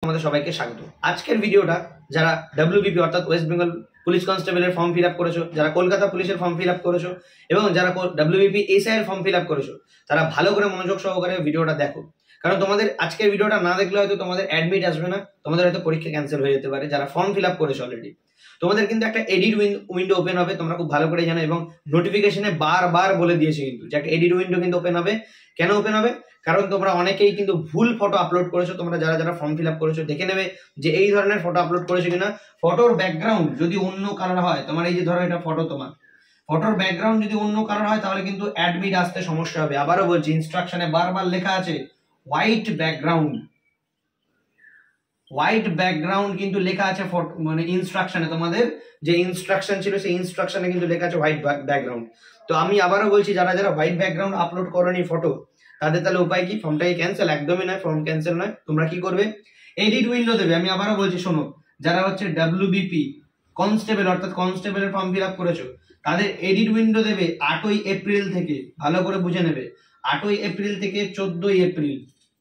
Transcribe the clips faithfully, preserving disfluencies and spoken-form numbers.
তোমাদের সবাইকে স্বাগত। আজকের ভিডিওটা যারা ডব্লিউবিপি অর্থাৎ ওয়েস্ট বেঙ্গল পুলিশ কনস্টেবলের ফর্ম ফিল আপ করেছো, যারা কলকাতা পুলিশের ফর্ম ফিল আপ করেছো এবং যারা ডব্লিউবিপি এসআই এর ফর্ম ফিল আপ করেছো, তারা ভালো করে মনোযোগ সহকারে ভিডিওটা দেখো। কারণ তোমাদের আজকের ভিডিওটা না দেখলে হয়তো তোমাদের অ্যাডমিট আসবে না, তোমাদের হয়তো পরীক্ষা ক্যান্সেল হয়ে যেতে পারে। যারা ফর্ম ফিল আপ করেছো অলরেডি, তোমাদের কিন্তু একটা এডিট উইন্ডো ওপেন হবে, তোমরা খুব ভালো করে জানো এবং নোটিফিকেশনে বারবার বলে দিয়েছে কিন্তু যে একটা এডিট উইন্ডো কিন্তু ওপেন হবে। কেন ওপেন হবে? কারণ তোমরা অনেকেই কিন্তু ভুল ফটো আপলোড করেছো। তোমরা যারা যারা ফর্ম ফিল আপ করেছো দেখে নেবে যে এই ধরনের ফটো আপলোড করেছো কিনা। ফটোর ব্যাকগ্রাউন্ড যদি অন্য কালার হয়, তোমার এই যে ধরো এটা ফটো, তোমার ফটোর ব্যাকগ্রাউন্ড যদি অন্য কালার হয় তাহলে কিন্তু অ্যাডমিট আসতে সমস্যা হবে। আবারও বলছি, ইনস্ট্রাকশনে বারবার লেখা আছে হোয়াইট ব্যাকগ্রাউন্ড, হোয়াইট ব্যাকগ্রাউন্ড কিন্তু লেখা আছে মানে ইনস্ট্রাকশনে, তোমাদের যে ইনস্ট্রাকশন ছিল সেই ইনস্ট্রাকশনে কিন্তু লেখা আছে হোয়াইট ব্যাকগ্রাউন্ড। তো আমি আবারও বলছি, যারা যারা হোয়াইট ব্যাকগ্রাউন্ড আপলোড করোনি ফটো, তাদের তাহলে উপায় কি? ফর্মটাই ক্যান্সেল? একদমই নয়, ফর্ম ক্যান্সেল নয়। তোমরা কি করবে? এডিট উইন্ডো দেবে। আমি আবারও বলছি, শোনো, যারা হচ্ছে ডব্লিউবিপি কনস্টেবল অর্থাৎ কনস্টেবলের ফর্ম ফিল আপ করেছো, তাদের এডিট উইন্ডো দেবে আটই এপ্রিল থেকে। ভালো করে বুঝে নেবে, আটই এপ্রিল থেকে চোদ্দই এপ্রিল,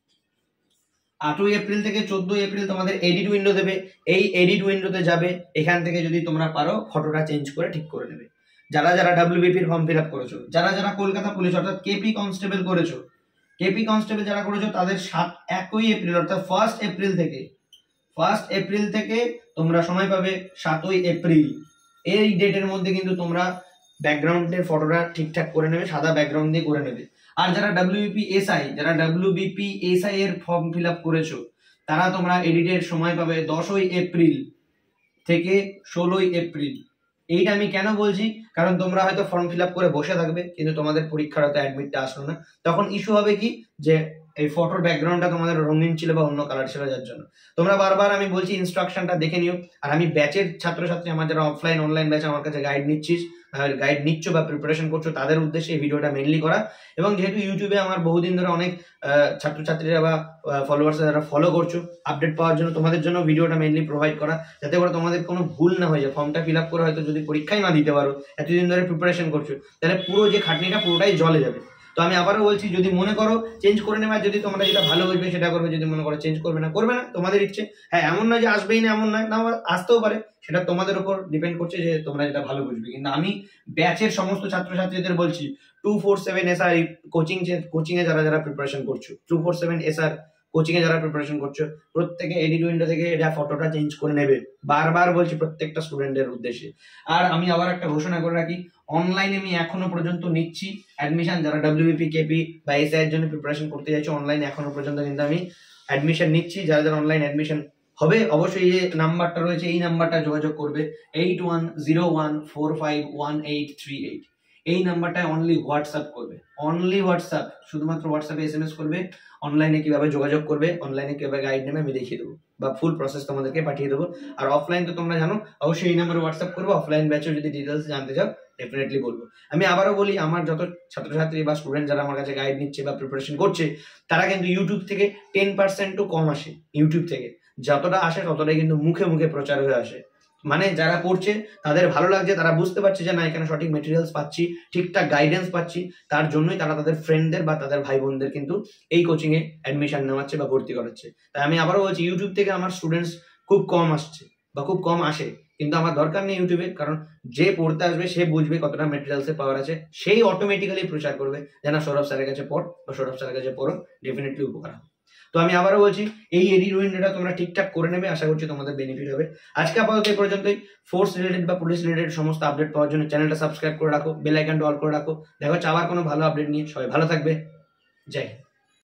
আটই এপ্রিল থেকে চোদ্দই এপ্রিল তোমাদের এডিট উইন্ডো দেবে। এই এডিট উইন্ডোতে যাবে, এখান থেকে যদি তোমরা পারো ফটোটা চেঞ্জ করে ঠিক করে নেবে। যারা যারা ডব্লিউবিপির ফর্ম ফিল আপ করেছো, যারা যারা কলকাতা পুলিশ অর্থাৎ কেপি কনস্টেবল করেছো, কেপি কনস্টেবল যারা করেছো তাদের সাত একই এপ্রিল অর্থাৎ ফার্স্ট এপ্রিল থেকে ফার্স্ট এপ্রিল থেকে তোমরা সময় পাবে সাতই এপ্রিল। এই ডেটের মধ্যে কিন্তু তোমরা ব্যাকগ্রাউন্ডের ফটোটা ঠিকঠাক করে নেবে, সাদা ব্যাকগ্রাউন্ড দিয়ে করে নেবে। আর যারা ডব্লিউবিপি এসআই, যারা ডব্লিউবিপি এসআই এর ফর্ম ফিল আপ করেছো, তারা তোমরা এডিটের সময় পাবে দশই এপ্রিল থেকে ষোলোই এপ্রিল। এইটা আমি কেন বলছি? কারণ তোমরা হয়তো ফর্ম ফিল আপ করে বসে থাকবে, কিন্তু তোমাদের পরীক্ষার হয়তো অ্যাডমিটটা আসলো না। তখন ইস্যু হবে কি, যে এই ফটোর ব্যাকগ্রাউন্ডটা তোমাদের রঙিন ছিল বা অন্য কালার ছিল, যার জন্য তোমরা বারবার আমি বলছি ইনস্ট্রাকশনটা দেখে নিও। আর আমি ব্যাচের ছাত্রছাত্রী, আমার যারা অফলাইন অনলাইন ব্যাচ আমার কাছে গাইড নিচ্ছিস গাইড নিচ্ছ বা প্রিপারেশন করছো, তাদের উদ্দেশ্যে এই ভিডিওটা মেনলি করা। এবং যেহেতু ইউটিউবে আমার বহুদিন ধরে অনেক ছাত্রছাত্রীরা বা ফলোয়ার্স যারা ফলো করছো, আপডেট পাওয়ার জন্য তোমাদের জন্য ভিডিওটা মেনলি প্রোভাইড করা, যাতে করে তোমাদের কোনো ভুল না হয়ে যায়। ফর্মটা ফিল আপ করে হয়তো যদি পরীক্ষায় না দিতে পারো, এতদিন ধরে প্রিপারেশন করছো, তাহলে পুরো যে খাটনিটা পুরোটাই জলে যাবে। তো আমি আবারও বলছি, যদি মনে করো চেঞ্জ করে নেবে, যদি তোমরা যেটা ভালো বুঝবে সেটা করবে, যদি মনে করো চেঞ্জ করবে না, করবে না, তোমাদের ইচ্ছে। হ্যাঁ, এমন নয় যে আসবেই না, এমন নয়, না আসতেও পারে, সেটা তোমাদের উপর ডিপেন্ড করছে যে তোমরা যেটা ভালো বুঝবে। কিন্তু আমি ব্যাচের সমস্ত ছাত্রছাত্রীদের বলছি, two four seven S R coaching coaching এ যারা যারা প্রিপারেশন করছো, two four seven S R coaching এ যারা প্রিপারেশন করছো, প্রত্যেকে এডিট উইন্ডো থেকে এটা ফটোটা চেঞ্জ করে নেবে। বারবার বলছি প্রত্যেকটা স্টুডেন্টের উদ্দেশ্যে। আর আমি আবার একটা ঘোষণা করে রাখি, অনলাইনে আমি এখনো পর্যন্ত নিচ্ছি অ্যাডমিশন। যারা ডব্লিউবিপি কেপি বা এসআই এর জন্য প্রিপারেশন করতে যাচ্ছ, অনলাইনে এখনো পর্যন্ত কিন্তু আমি অ্যাডমিশন নিচ্ছি। যারা যারা অনলাইন অ্যাডমিশন হবে, অবশ্যই এই যে নাম্বারটা রয়েছে এই নাম্বারটা যোগাযোগ করবে, eight one zero one four five one eight three eight. এই নাম্বারটায় অনলি হোয়াটসঅ্যাপ করবে, অনলি হোয়াটসঅ্যাপ, শুধুমাত্র হোয়াটসঅ্যাপে এস এম এস করবে। অনলাইনে কিভাবে যোগাযোগ করবে, অনলাইনে কিভাবে গাইড নেবে আমি দেখিয়ে দেবো, বা ফুল প্রসেস তোমাদেরকে পাঠিয়ে দেবো। আর অফলাইন তো তোমরা জানো, অবশ্যই এই নাম্বারে হোয়াটসঅ্যাপ করবো। অফলাইন ব্যাচের যদি ডিটেলস জানতে চাও ডেফিনেটলি বলবো। আমি আবারও বলি, আমার যত ছাত্রছাত্রী বা স্টুডেন্ট যারা আমার কাছে গাইড নিচ্ছে বা প্রিপারেশন করছে, তারা কিন্তু ইউটিউব থেকে টেন পার্সেন্টও কম আসে। ইউটিউব থেকে যতটা আসে ততটাই কিন্তু মুখে মুখে প্রচার হয়ে আসে। মানে যারা করছে তাদের ভালো লাগছে, তারা বুঝতে পারছে যে না, এখানে সঠিক মেটেরিয়ালস পাচ্ছি, ঠিকঠাক গাইডেন্স পাচ্ছি, তার জন্যই তারা তাদের ফ্রেন্ডদের বা তাদের ভাই বোনদের কিন্তু এই কোচিং এ অ্যাডমিশন নেওয়াচ্ছে বা ভর্তি করাচ্ছে। তাই আমি আবারও বলছি, ইউটিউব থেকে আমার স্টুডেন্টস খুব কম আসছে বা খুব কম আসে, কিন্তু আমার দরকার নেই ইউটিউবে। কারণ যে পড়তে আসবে সে বুঝবে কতটা মেটেরিয়ালসে পাওয়ার আছে, সেই অটোমেটিক্যালি প্রচার করবে যে না, সৌরভ স্যারের কাছে পড় বা সৌরভ স্যারের কাছে পড়ো, ডেফিনেটলি উপকার হবে। তো আমি আবারও বলছি, এই এডিট উইন্ডোটা তোমরা ঠিকঠাক করে নেবে, আশা করছি তোমাদের বেনিফিট হবে। আজকে আপাতত এই পর্যন্তই। ফোর্স রিলেটেড বা পুলিশ রিলেটেড সমস্ত আপডেট পাওয়ার জন্য চ্যানেলটা সাবস্ক্রাইব করে রাখো, বেল আইকনটা অল করে রাখো। দেখো আবার কোনো ভালো আপডেট নিয়ে। সবাই ভালো থাকবে, জয় হিন্দ।